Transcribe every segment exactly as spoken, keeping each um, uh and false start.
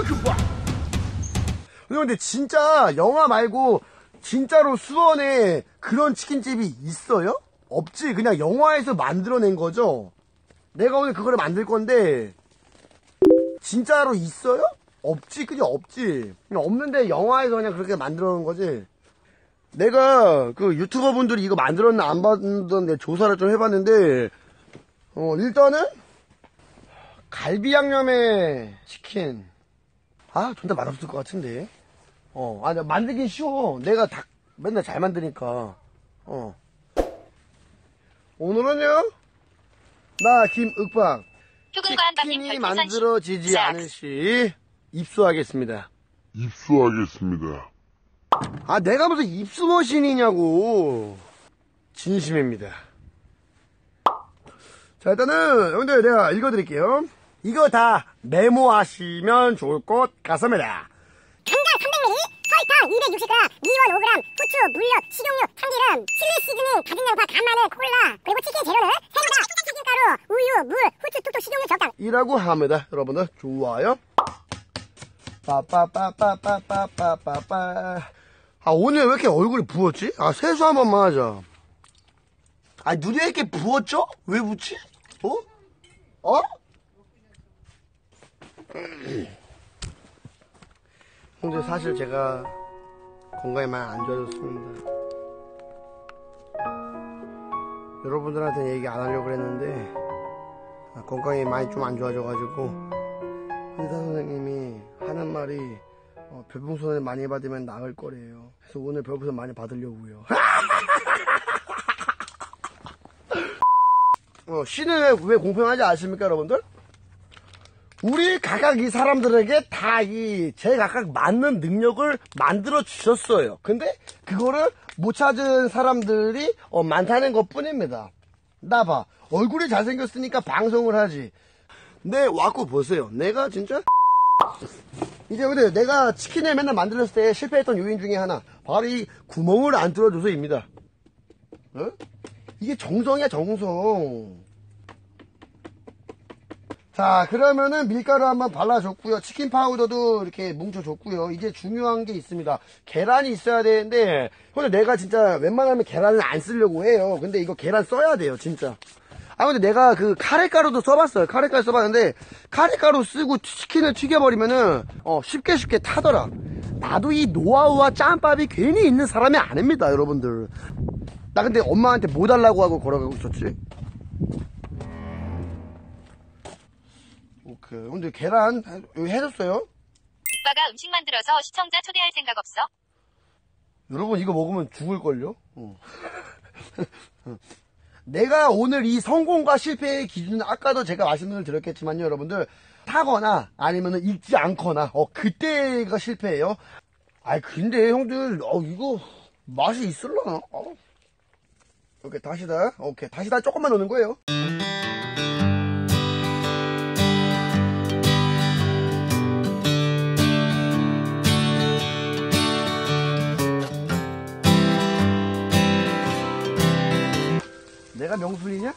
금방. 근데 진짜 영화 말고 진짜로 수원에 그런 치킨집이 있어요? 없지. 그냥 영화에서 만들어낸 거죠. 내가 오늘 그거를 만들 건데 진짜로 있어요? 없지. 그냥 없지. 그냥 없는데 영화에서 그냥 그렇게 만들어 놓은 거지. 내가 그 유튜버 분들이 이거 만들었나 안 만들었는데 조사를 좀 해봤는데 어 일단은 갈비 양념에 치킨. 아 존나 맛없을 것 같은데. 어 아니 만들긴 쉬워. 내가 다 맨날 잘 만드니까. 어 오늘은요 나 김윽박 치킨이 만들어지지 않을 시 입수하겠습니다. 입수하겠습니다. 아 내가 무슨 입수머신이냐고. 진심입니다. 자 일단은 여러분들 내가 읽어드릴게요. 이거 다 메모하시면 좋을 것 같습니다. 간장 삼백 밀리리터, 설탕 이백육십 그램, 미원 오 그램, 후추, 물엿, 식용유, 참기름, 칠리 시즈닝, 다진 양파, 간마늘, 콜라. 그리고 치킨 재료는 새우다, 튀김가루, 우유, 물, 후추, 툭툭, 식용유 적당 이라고 합니다. 여러분들 좋아요. 빠빠빠빠빠빠빠빠. 아 오늘 왜 이렇게 얼굴이 부었지? 아 세수 한 번만 하자. 아 눈이 왜 이렇게 부었죠? 왜 부지? 어? 어? 근데 사실 제가 건강이 많이 안 좋아졌습니다. 여러분들한테 얘기 안 하려고 그랬는데 건강이 많이 좀 안 좋아져가지고 의사 선생님이 하는 말이 어, 별풍선을 많이 받으면 나을 거래요. 그래서 오늘 별풍선 많이 받으려고요. 어, 신은 왜 공평하지 않습니까 여러분들? 우리 각각 이 사람들에게 다 이 제각각 맞는 능력을 만들어 주셨어요. 근데 그거를 못 찾은 사람들이 어, 많다는 것 뿐입니다. 나 봐. 얼굴이 잘생겼으니까 방송을 하지. 네, 와꾸 보세요. 내가 진짜 이제 근데 내가 치킨을 맨날 만들었을 때 실패했던 요인 중에 하나 바로 이 구멍을 안 뚫어줘서입니다. 어? 이게 정성이야 정성. 자 그러면은 밀가루 한번 발라줬고요. 치킨 파우더도 이렇게 뭉쳐줬고요. 이제 중요한 게 있습니다. 계란이 있어야 되는데 근데 내가 진짜 웬만하면 계란을 안 쓰려고 해요. 근데 이거 계란 써야 돼요 진짜. 아 근데 내가 그 카레가루도 써봤어요. 카레가루 써봤는데 카레가루 쓰고 치킨을 튀겨버리면은 어 쉽게 쉽게 타더라. 나도 이 노하우와 짬밥이 괜히 있는 사람이 아닙니다 여러분들. 나 근데 엄마한테 뭐 달라고 하고 걸어가고 있었지. 오케이. 근데 계란 여기 해줬어요? 오빠가 음식 만들어서 시청자 초대할 생각 없어? 여러분 이거 먹으면 죽을걸요? 어. 내가 오늘 이 성공과 실패의 기준은 아까도 제가 말씀을 드렸겠지만요 여러분들 타거나 아니면 읽지 않거나 어 그때가 실패예요. 아이 근데 형들 어 이거 맛이 있을라나? 어. 오케이 다시다. 오케이 다시다 조금만 넣는 거예요. 내가 명순이냐?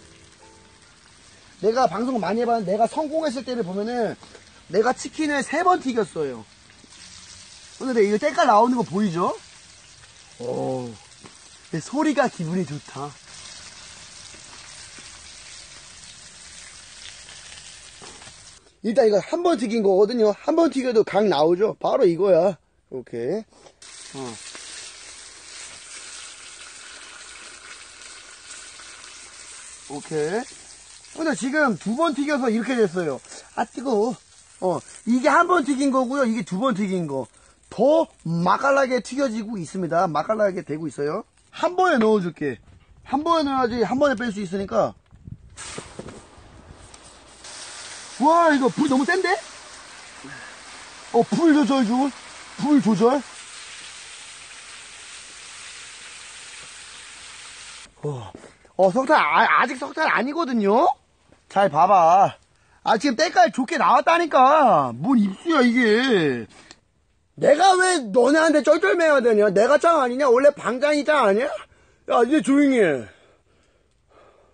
내가 방송 많이 해봤는데 내가 성공했을 때를 보면은 내가 치킨을 세 번 튀겼어요. 근데 이거 때깔 나오는 거 보이죠? 오, 소리가 기분이 좋다. 일단 이거 한 번 튀긴 거거든요. 한 번 튀겨도 각 나오죠? 바로 이거야. 오케이. 어. 오케이. 근데 지금 두 번 튀겨서 이렇게 됐어요. 아 뜨거워. 어 이게 한 번 튀긴 거고요. 이게 두 번 튀긴 거. 더 맛깔나게 튀겨지고 있습니다. 맛깔나게 되고 있어요. 한 번에 넣어줄게. 한 번에 넣어야지 한 번에 뺄 수 있으니까. 와 이거 불 너무 센데? 어 불 조절 중. 불 조절. 어. 어, 석탄, 아, 아직 석탄 아니거든요? 잘 봐봐. 아, 지금 때깔 좋게 나왔다니까. 뭔 입수야, 이게. 내가 왜 너네한테 쩔쩔매야 되냐? 내가 짱 아니냐? 원래 방장이 짱 아니야? 야, 이제 조용히 해.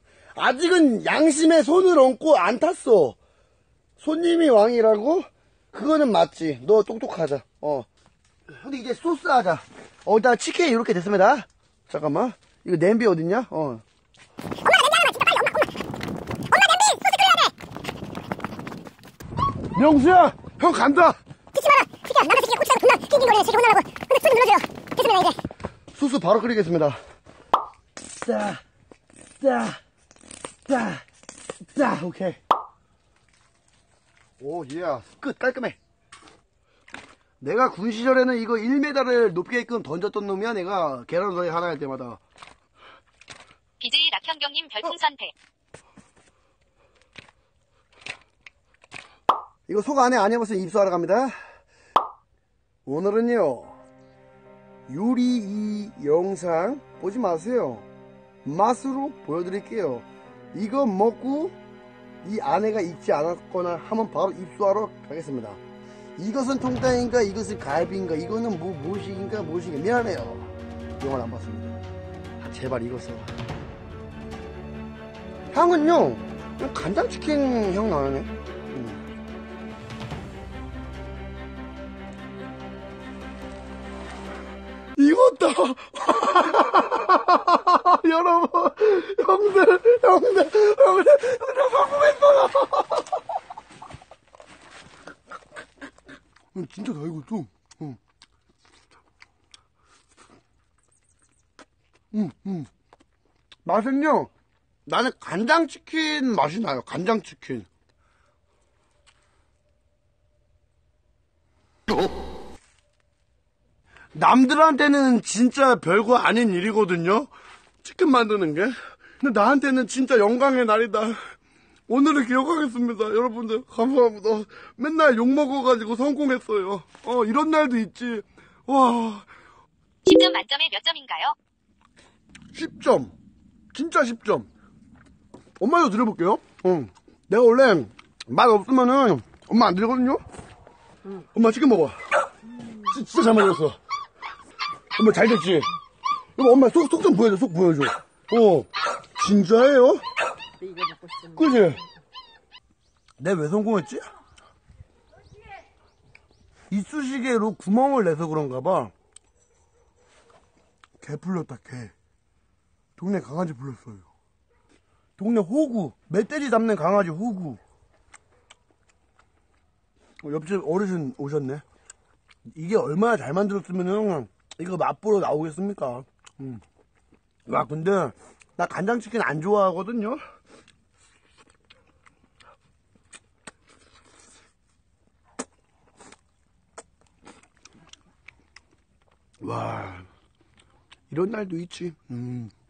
아직은 양심에 손을 얹고 안 탔어. 손님이 왕이라고? 그거는 맞지. 너 똑똑하자. 어. 근데 이제 소스 하자. 어, 일단 치킨 이렇게 됐습니다. 잠깐만. 이거 냄비 어딨냐? 어. 명수야! 형 간다! 듣지 마라! 새끼야, 남의 새끼가 고추장 겁나 낑낑거리네. 새끼 혼나라고. 근데 손 눌러줘요. 됐습니다, 이제. 소스 바로 끓이겠습니다. 따, 따, 따, 따, 오케이. 오, 예. 끝, 깔끔해. 내가 군 시절에는 이거 일 미터를 높게끔 던졌던 놈이야, 내가. 계란후라이 하나 할 때마다. 비제이 낙현경님 별풍선 백. 이거 속 안에 안 해봤으면 입수하러 갑니다. 오늘은요, 요리 이 영상 보지 마세요. 맛으로 보여드릴게요. 이거 먹고 이 안에가 익지 않았거나 하면 바로 입수하러 가겠습니다. 이것은 통닭인가, 이것은 갈비인가, 이거는 뭐, 무엇인가, 무엇인가. 미안해요. 영화를 안 봤습니다. 아, 제발 이거 써. 향은요, 그냥 간장치킨 향 나네. 음. 익었다. 여러분, 형들, 형들, 형들, 형들 성공했어요. 진짜 다 익었어. 응. 음, 음. 맛은요, 나는 간장치킨 맛이 나요. 간장치킨. 남들한테는 진짜 별거 아닌 일이거든요. 치킨 만드는 게. 근데 나한테는 진짜 영광의 날이다. 오늘을 기억하겠습니다. 여러분들 감사합니다. 맨날 욕먹어가지고 성공했어요. 어, 이런 날도 있지. 와. 십 점 만점에 몇 점인가요? 십 점. 진짜 십 점. 엄마도 드려볼게요. 응. 내가 원래 맛 없으면은 엄마 안 드리거든요. 응. 엄마 치킨 먹어. 진- 진짜 잘 만들었어. 엄마 잘 됐지? 이거 엄마 속, 속 좀 보여줘, 속 보여줘. 어, 진짜예요? 그치? 내가 왜 성공했지? 이쑤시개로 구멍을 내서 그런가 봐. 개 풀렸다, 개. 동네 강아지 불렀어요. 동네 호구, 멧돼지 잡는 강아지 호구. 어, 옆집 어르신 오셨네. 이게 얼마나 잘 만들었으면은 이거 맛보러 나오겠습니까? 음. 와, 근데 나 간장치킨 안 좋아하거든요. 와, 이런 날도 있지. 음.